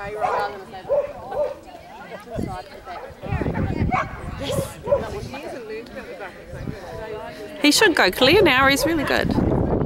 He should go clear now. He's really good.